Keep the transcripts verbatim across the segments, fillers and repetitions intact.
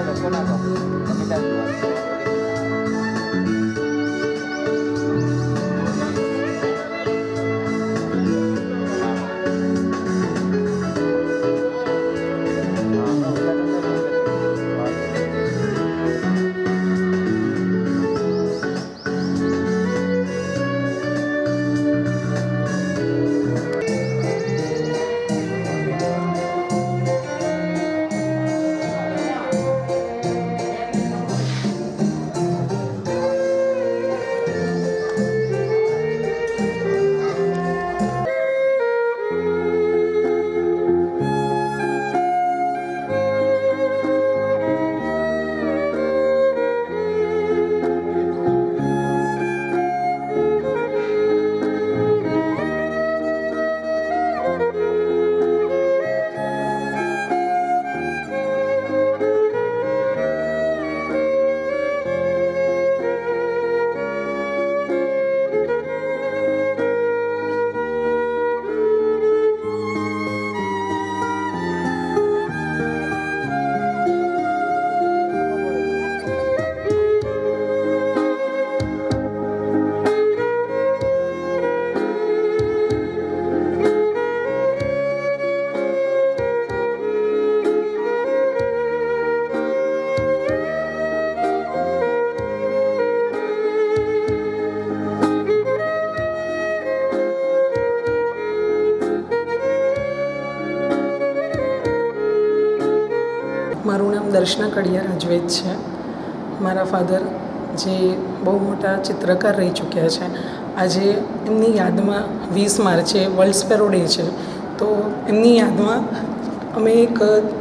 મારું નામ દર્શના કડિયા રાજવેદ છે. મારા ફાધર જે બહુ મોટા ચિત્રકાર રહી ચૂક્યા છે. આજે એમની યાદમાં વીસ માર્ચે વર્લ્ડ સ્પેરો ડે છે, તો એમની યાદમાં અમે એક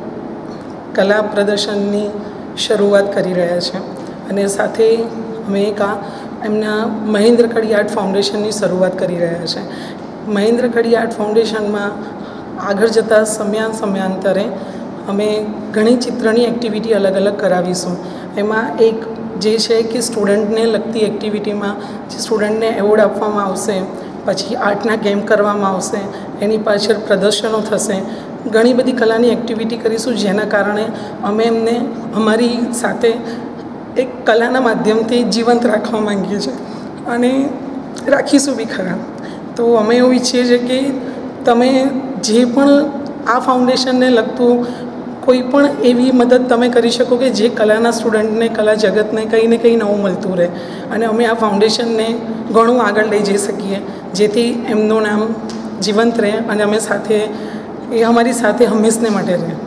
કલા પ્રદર્શનની શરૂઆત કરી રહ્યા છે અને સાથે અમે એક આ એમના મહેન્દ્ર કડી આર્ટ ફાઉન્ડેશનની શરૂઆત કરી રહ્યા છે. મહેન્દ્ર કડી આર્ટ ફાઉન્ડેશનમાં આગળ જતાં સમયા સમયાંતરે અમે ઘણી ચિત્રની એક્ટિવિટી અલગ અલગ કરાવીશું. એમાં એક જે છે કે સ્ટુડન્ટને લગતી એક્ટિવિટીમાં જે સ્ટુડન્ટને એવોર્ડ આપવામાં આવશે, પછી આર્ટના કેમ્પ કરવામાં આવશે, એની પાછળ પ્રદર્શનો થશે, ઘણી બધી કલાની એક્ટિવિટી કરીશું, જેના કારણે અમે એમને અમારી સાથે એક કલાના માધ્યમથી જીવંત રાખવા માંગીએ છીએ અને રાખીશું બી ખરા. તો અમે એવું ઈચ્છીએ છીએ કે તમે જે પણ આ ફાઉન્ડેશનને લગતું કોઈ પણ એવી મદદ તમે કરી શકો કે જે કલાના સ્ટુડન્ટને, કલા જગતને કંઈ ને કંઈ નવું મળતું રહે અને અમે આ ફાઉન્ડેશનને ઘણું આગળ લઈ જઈ શકીએ, જેથી એમનું નામ જીવંત રહે અને અમે સાથે એ અમારી સાથે હંમેશને માટે રહે.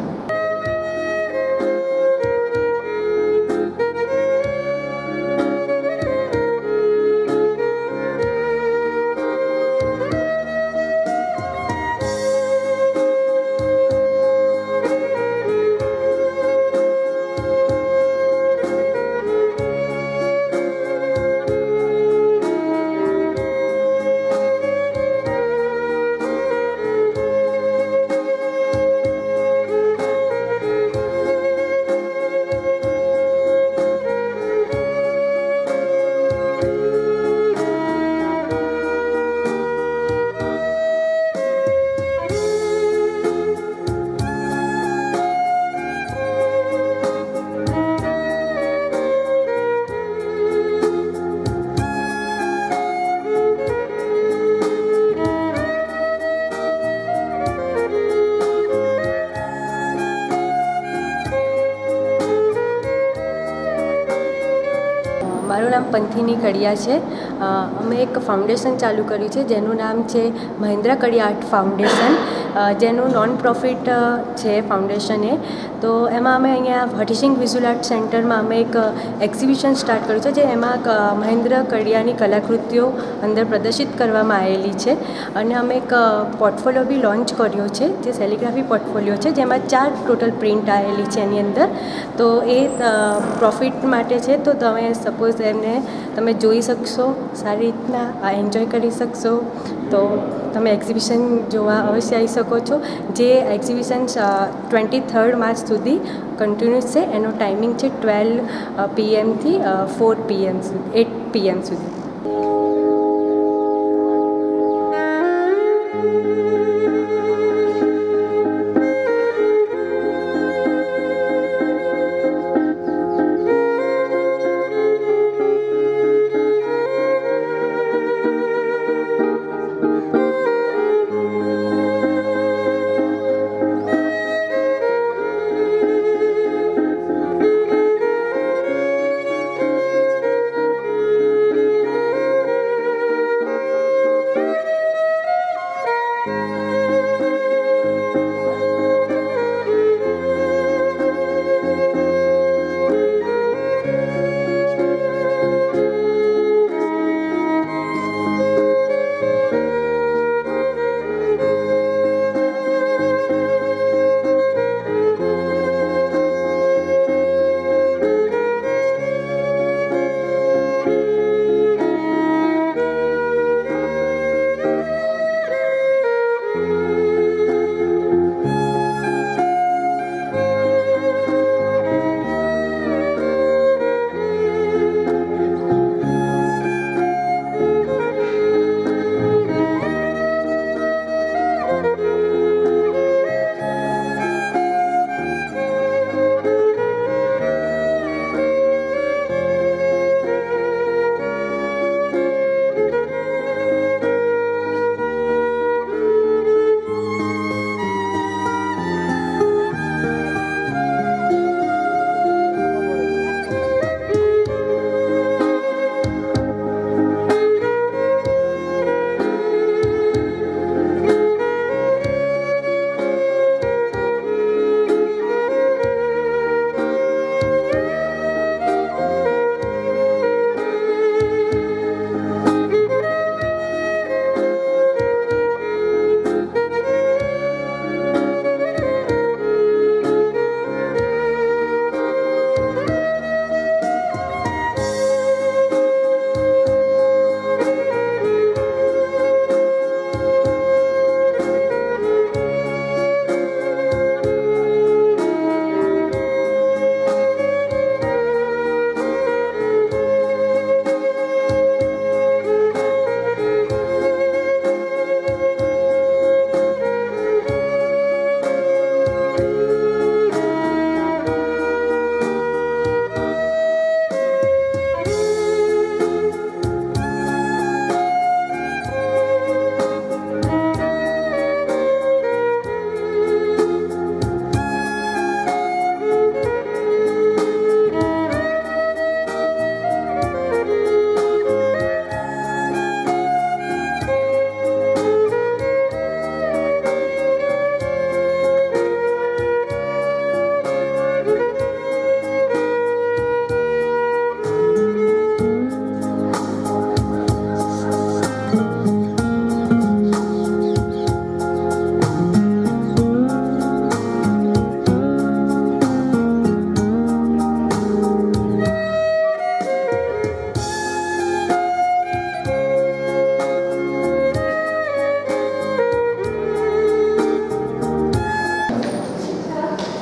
મારું નામ પંથીની કડિયા છે. અમે એક ફાઉન્ડેશન ચાલુ કર્યું છે જેનું નામ છે મહેન્દ્ર કડી આર્ટ ફાઉન્ડેશન, જેનું નોન પ્રોફિટ છે ફાઉન્ડેશન એ. તો એમાં અમે અહીંયા હઠીસિંગ વિઝ્યુઅલ આર્ટ સેન્ટરમાં અમે એક એક્ઝિબિશન સ્ટાર્ટ કર્યું છે, જે એમાં મહેન્દ્ર કડિયાની કલાકૃતિઓ અંદર પ્રદર્શિત કરવામાં આવેલી છે. અને અમે એક પોર્ટફોલિયો બી લોન્ચ કર્યો છે, જે સેલિગ્રાફી પોર્ટફોલિયો છે, જેમાં ચાર ટોટલ પ્રિન્ટ આવેલી છે એની અંદર. તો એ પ્રોફિટ માટે છે, તો તમે સપોઝ એમને તમે જોઈ શકશો, સારી રીતના એન્જોય કરી શકશો. તો તમે એક્ઝિબિશન જોવા અવશ્ય આવી શકો છો. જે એક્ઝિબિશન ટ્વેન્ટી થર્ડ માર્ચ સુધી કન્ટિન્યુઅસ છે. એનો ટાઈમિંગ છે ટ્વેલ્વ પીએમથી ફોર પીએમ સુધી એટ પીએમ સુધી.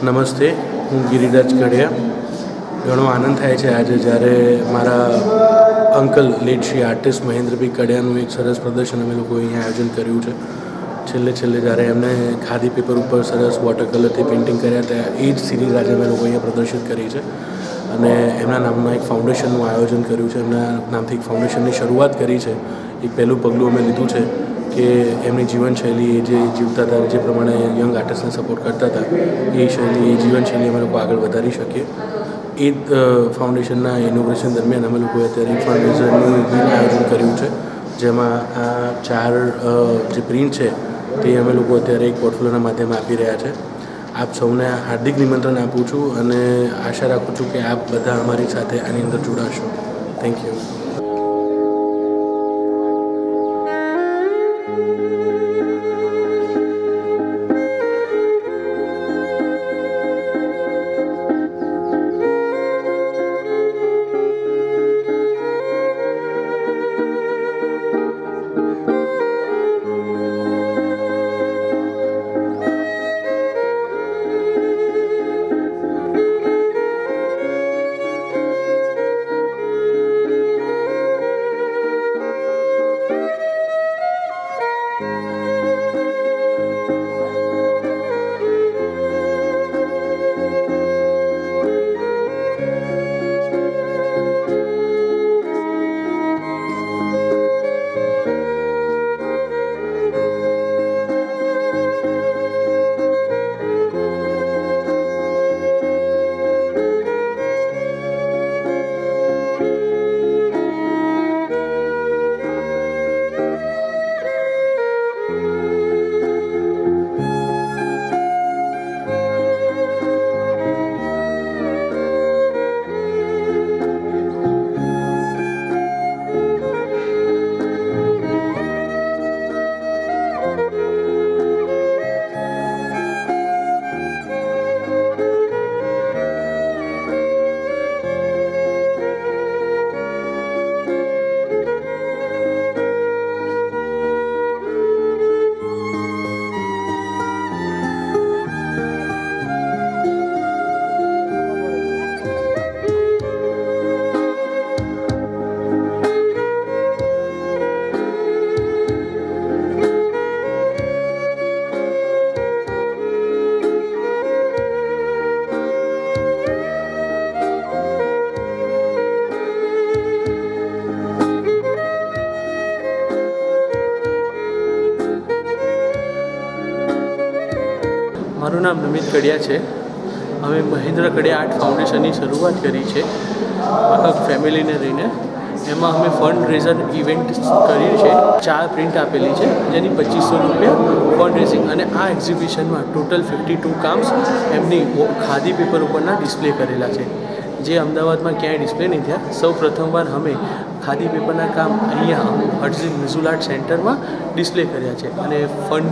નમસ્તે, હું ગિરિરાજ કડિયા. ઘણો આનંદ થાય છે આજે જ્યારે મારા uncle late Shri artist Mahendrabhai કડિયાનું એક સરસ પ્રદર્શન અમે લોકોએ અહીંયા આયોજન કર્યું છે. છેલ્લે છેલ્લે જ્યારે એમણે ખાદી પેપર ઉપર સરસ વોટર કલરથી પેઇન્ટિંગ કર્યા હતા એ જ સિરીઝ આજે અમે લોકો અહીંયા પ્રદર્શિત કરી છે અને એમના નામના એક ફાઉન્ડેશનનું આયોજન કર્યું છે. એમના નામથી એક ફાઉન્ડેશનની શરૂઆત કરી છે. એક પહેલું પગલું અમે લીધું છે કે એમની જીવનશૈલી જે જીવતા હતા, જે પ્રમાણે યંગ આર્ટિસ્ટને સપોર્ટ કરતા હતા, એ શૈલી એ જીવનશૈલી અમે લોકો આગળ વધારી શકીએ. એ જ ફાઉન્ડેશનના ઇનોગ્રેશન દરમિયાન અમે લોકોએ અત્યારે ફંડરેઝરનું આયોજન કર્યું છે, જેમાં આ ચાર જે પ્રિન્ટ છે તે અમે લોકો અત્યારે એક પોર્ટફોલિયોના માધ્યમે આપી રહ્યા છે. આપ સૌને હાર્દિક નિમંત્રણ આપું છું અને આશા રાખું છું કે આપ બધા અમારી સાથે આની અંદર જોડાશો. Thank you. મારું નામ નમિત કડિયા છે. અમે મહેન્દ્ર કડિયા આર્ટ ફાઉન્ડેશનની શરૂઆત કરી છે આખા ફેમિલીને લઈને. એમાં અમે ફંડ રેઝર ઇવેન્ટ કરી છે. ચાર પ્રિન્ટ આપેલી છે જેની પચીસો રૂપિયા ફંડ રેઝિંગ, અને આ એક્ઝિબિશનમાં ટોટલ ફિફ્ટી ટુ કામ્સ એમની ખાદી પેપર ઉપરના ડિસ્પ્લે કરેલા છે, જે અમદાવાદમાં ક્યાંય ડિસ્પ્લે નહીં થયા. સૌ પ્રથમવાર અમે ખાદી પેપરના કામ અહીંયા હટઝિન વિઝ્યુઅલ આર્ટ સેન્ટરમાં ડિસ્પ્લે કર્યા છે. અને ફંડ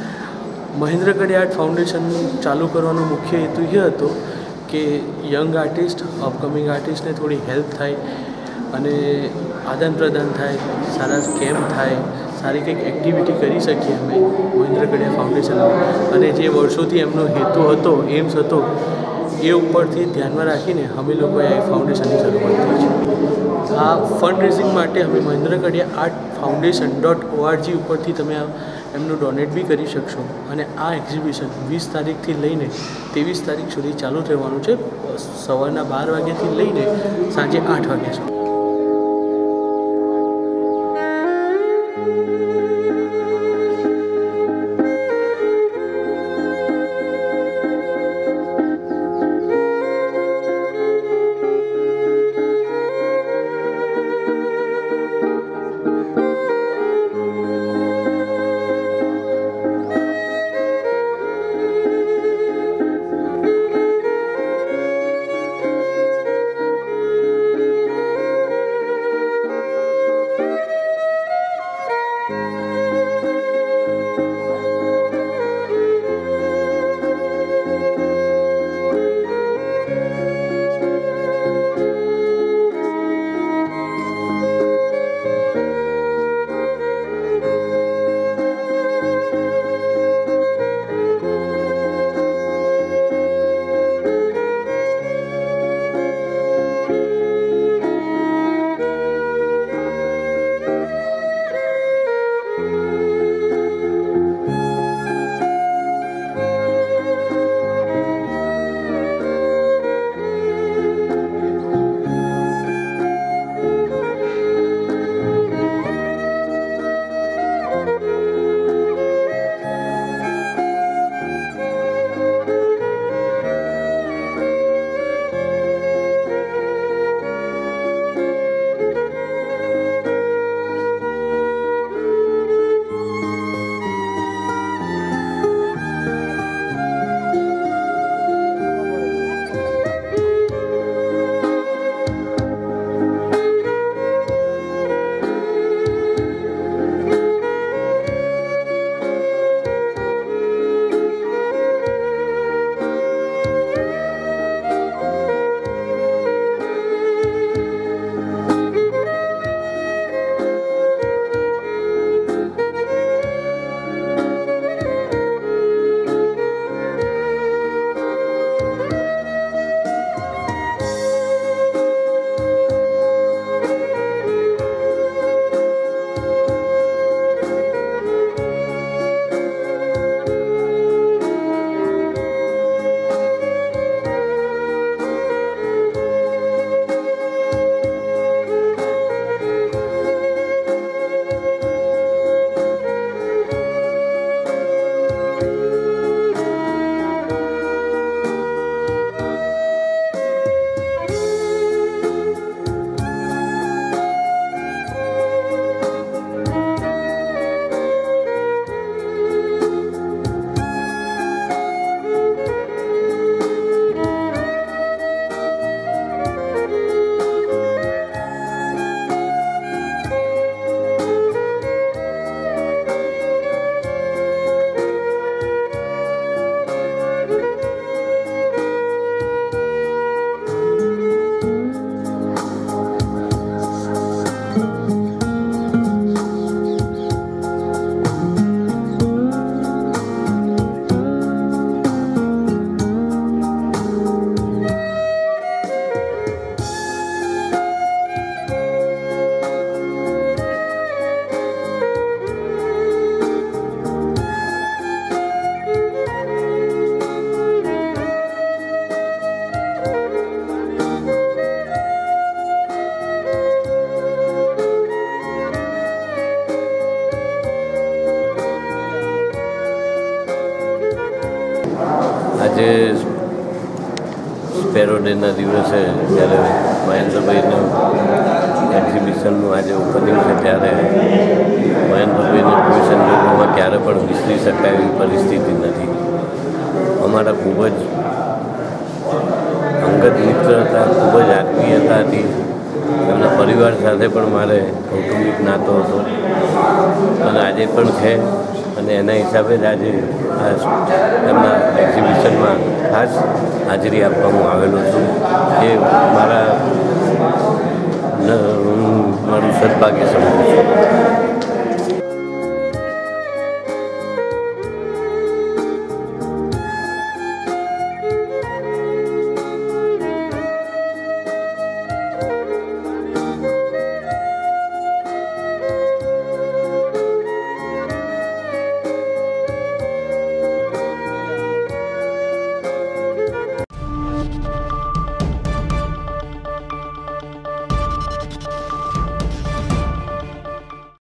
મહેન્દ્ર કડિયા આર્ટ ફાઉન્ડેશન ચાલુ કરવાનો મુખ્ય હેતુ એ હતો કે યંગ આર્ટિસ્ટ, અપકમિંગ આર્ટિસ્ટને થોડી હેલ્પ થાય અને આદાન પ્રદાન થાય, સારા કેમ્પ થાય, સારી કંઈક એક્ટિવિટી કરી શકીએ અમે મહેન્દ્ર કડિયા ફાઉન્ડેશનમાં. અને જે વર્ષોથી એમનો હેતુ હતો, એમ્સ હતો, એ ઉપરથી ધ્યાનમાં રાખીને અમે લોકોએ આ ફાઉન્ડેશનની શરૂઆત કરી છે. આ ફંડ રેઝિંગ માટે અમે મહેન્દ્ર કડિયા આર્ટ ફાઉન્ડેશન ડોટ ઓઆરજી ઉપરથી તમે એમનું ડોનેટ બી કરી શકશો. અને આ એક્ઝિબિશન વીસ તારીખથી લઈને ત્રેવીસ તારીખ સુધી ચાલુ રહેવાનું છે, સવારના બાર વાગ્યાથી લઈને સાંજે આઠ વાગ્યા સુધી. આજે સ્પેરો ડેના દિવસે જ્યારે મહેન્દ્રભાઈનું એક્ઝિબિશનનું આજે ઓપનિંગ છે ત્યારે મહેન્દ્રભાઈની એક્ઝિબિશન જોવામાં ક્યારે પણ વિસરી શકાય એવી પરિસ્થિતિ નથી. અમારા ખૂબ જ અંગત મિત્ર હતા, ખૂબ જ આત્મીયતા હતી. એમના પરિવાર સાથે પણ મારે કૌટુંબિક નાતો હતો અને આજે પણ છે. અને એના હિસાબે જ આજે આ એમના એક્ઝિબિશનમાં ખાસ હાજરી આપવા હું આવેલો છું. એ મારા હું મારું સદભાગ્ય સમજું છું.